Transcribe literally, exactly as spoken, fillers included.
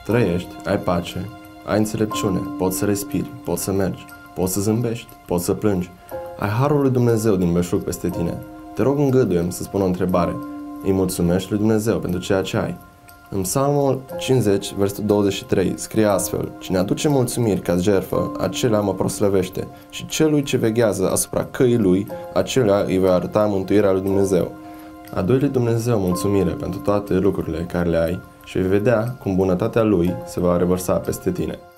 Trăiești, ai pace, ai înțelepciune, poți să respiri, poți să mergi, poți să zâmbești, poți să plângi. Ai harul lui Dumnezeu din belșug peste tine. Te rog, îngăduie-mi să spun o întrebare. Îi mulțumești lui Dumnezeu pentru ceea ce ai? În Psalmul cincizeci, versetul douăzeci și trei, scrie astfel: Cine aduce mulțumiri ca jertfă, acela mă proslăvește, și celui ce veghează asupra căii lui, acela îi va arăta mântuirea lui Dumnezeu. Adu-i lui Dumnezeu mulțumire pentru toate lucrurile care le ai și vei vedea cum bunătatea lui se va revărsa peste tine.